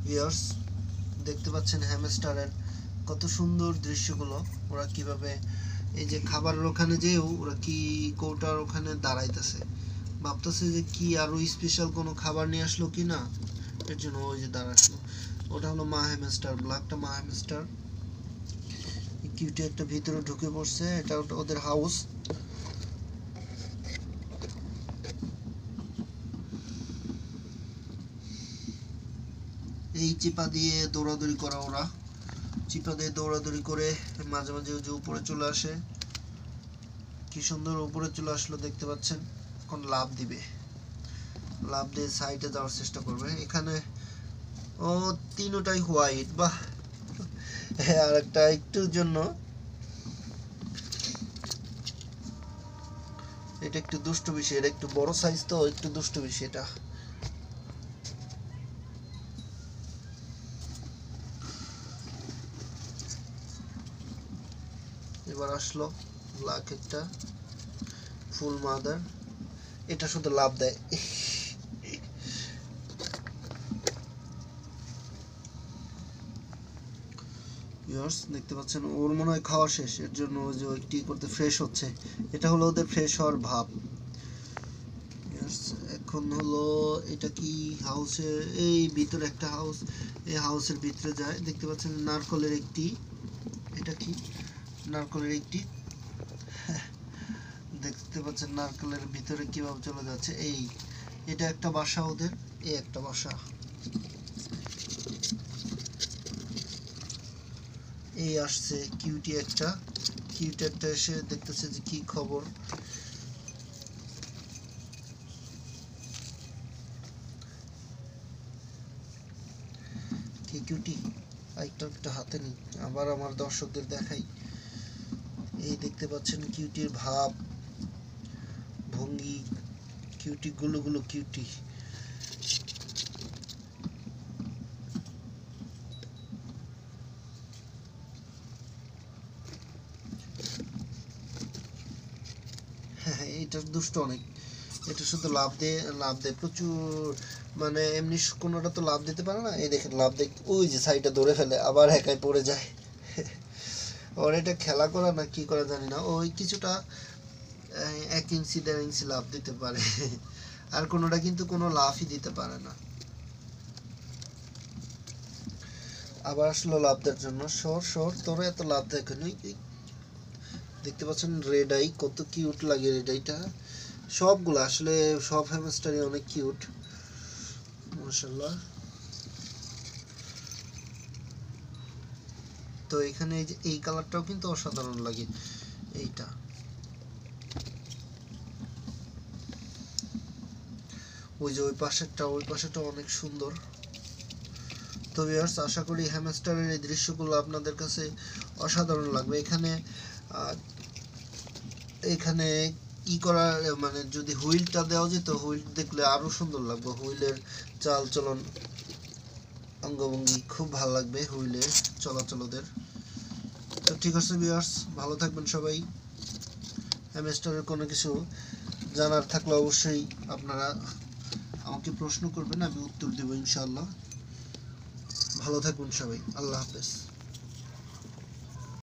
Viewers দেখতে পাচ্ছেন হ্যামস্টারের কত সুন্দর দৃশ্যগুলো। ওরা কিভাবে এই যে খাবারের ওখানে যেও ওরা কি কৌটার ওখানে দাঁড়াইতেছে, ভাবতেছে যে কি আরো স্পেশাল কোনো খাবার নিয়ে আসলো কি না, এর জন্য ওই যে দাঁড়ালো। ওটা হলো মা হ্যামস্টার, ব্ল্যাকটা মা হ্যামস্টার। কিউটি একটা ভিতরে ঢুকে পড়ছে, এটা ওদের হাউস। এই চিপা দিয়ে দৌড়াদৌড়ি করা, ওরা চিপা দিয়ে দৌড়াদৌড়ি করে মাঝে মাঝে যে উপরে চলে আসে। কি সুন্দর উপরে চলে আসলো দেখতে পাচ্ছেন। এখন লাফ দিবে, লাফ দিয়ে সাইডে যাওয়ার চেষ্টা করবে। এখানে ও তিনটাই হোয়াইট, বাহ। আর একটা একটুর জন্য এটা একটু দুষ্টু বেশি, এটা একটু বড় সাইজ তো একটু দুষ্টু বেশি এটা। এবার আসলো ব্ল্যাক একটা ফুল মাদার, এটা শুধু লাভ দেয়। ভিউয়ার্স দেখতে পাচ্ছেন ওর মনে হয় খাওয়া শেষ, এর জন্য ওই যে একটি করতে ফ্রেশ হচ্ছে। এটা হলো ওদের ফ্রেশ হওয়ার ভাব। এখন হলো এটা কি হাউসের এই ভিতরে একটা হাউস, এই হাউসের ভিতরে যায়। দেখতে পাচ্ছেন নারকলের একটি, এটা কি নারকলের একটি, দেখতে পাচ্ছেন নারকেলের ভিতরে কিভাবে চলে যাচ্ছে। এই এটা একটা বাসা ওদের, এই একটা বাসা। এই আসছে কিউটি একটা, কিউটি একটা এসে দেখতেছে যে কি খবর। কি কিউটি একটা হাতে নেই, আবার আমার দর্শকদের দেখাই। এই দেখতে পাচ্ছেন কিউটির ভাব ভঙ্গি, কিউটি গুলো কিউটি। হ্যাঁ এটা দুষ্ট অনেক, এটা শুধু লাভ দেয় প্রচুর, মানে এমনি কোনোটা তো লাভ দিতে পারে না। এই দেখেন লাভ দেয়, ওই যে সাইডটা ধরে ফেলে আবার একাই পড়ে যায়। ওর এটা খেলা করা না কি করা জানি না, ওই কিছুটা 1 ইঞ্চি 1.5 ইঞ্চি লাভ দিতে পারে। আর কোনোটা কিন্তু কোনো লাভই দিতে পারে না। আবার আসলো লাভ দেওয়ার জন্য, সর তোর এত লাভ দেখেন। দেখতে পাচ্ছেন রেড আই, কত কিউট লাগে রেড আইটা। সবগুলো আসলে সব হ্যামস্টারই অনেক কিউট মাশাআল্লাহ। তো এখানে এই যে এই কালারটাও কিন্তু অসাধারণ লাগে, এইটা। ওই যে ওই পাশেরটা অনেক সুন্দর। তো ভিউয়ার্স আশা করি হ্যামস্টারের এই দৃশ্যগুলো আপনাদের কাছে অসাধারণ লাগবে। এখানে ই করা মানে যদি হুইলটা দেওয়া যেত, হুইল দেখলে আরো সুন্দর লাগবে। হুইলের চাল চলন অঙ্গভঙ্গি খুব ভালো লাগবে হুইলে চলাচল ওদের। তো ঠিক আছে ভিউয়ার্স, ভালো থাকবেন সবাই। হ্যামস্টারের কোনো কিছু জানার থাকলে অবশ্যই আপনারা আমাকে প্রশ্ন করবেন, আমি উত্তর দেব ইনশাআল্লাহ। ভালো থাকবেন সবাই, আল্লাহ হাফেজ।